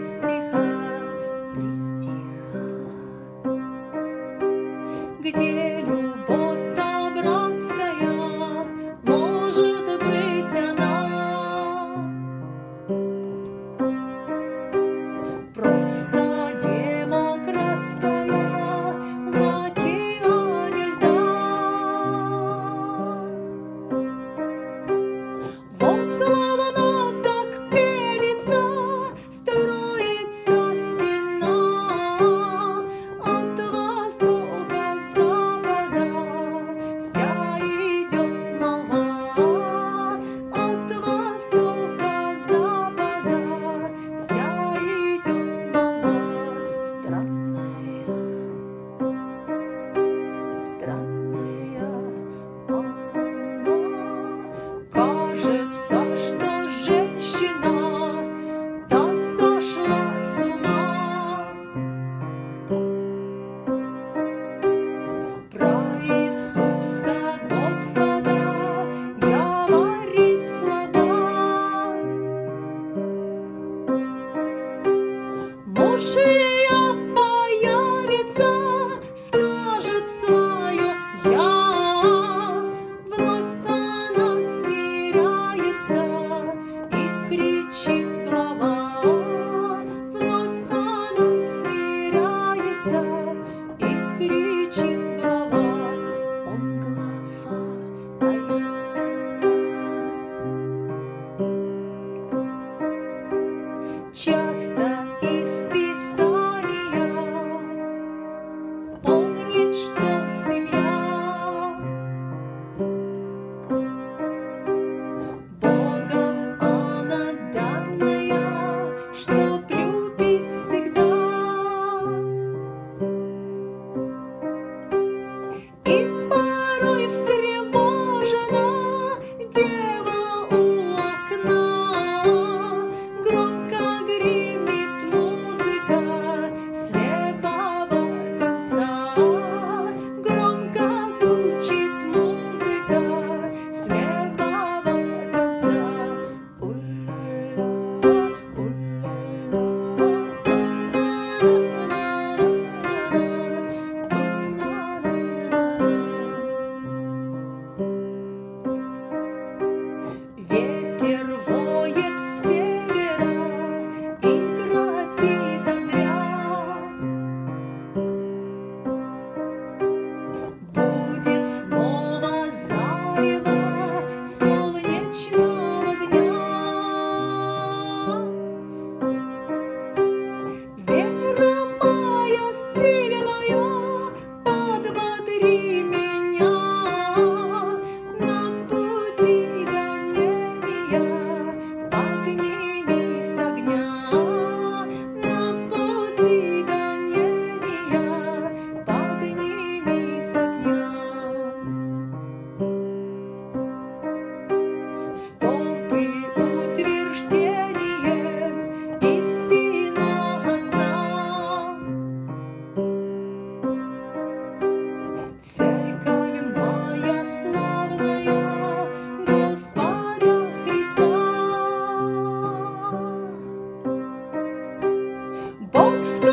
три стиха, где любовь-то братская, может быть она просто демократская в океане льда. Вот волна так пенится, строится стена от востока запада, вся идет молва. От востока запада вся идет молва. Странная, странная она. Кажется, что женщина та сошла с ума. Про Иисуса Господа говорит слова. Муж ее появится, скажет свое «я». Вновь она смиряется и кричит глава. Вновь она смиряется и кричит глава. Он глава, а я это. Часто из Писания помнит, что семья Богом она данная, чтоб любить всегда. И порой встревожена дева у окна. Громко гремит музыка с левого конца. Громко звучит музыка с левого конца. У-ля-ля, ветер воет с севера и грозит озря. Будет снова зарево солнечного дня. Вера моя сильная, подбодри меня на пути гонения, подними с огня. На пути гонения, подними с огня. Столпы утверждения, истина одна. Церковь моя славная Господа Христа. Бог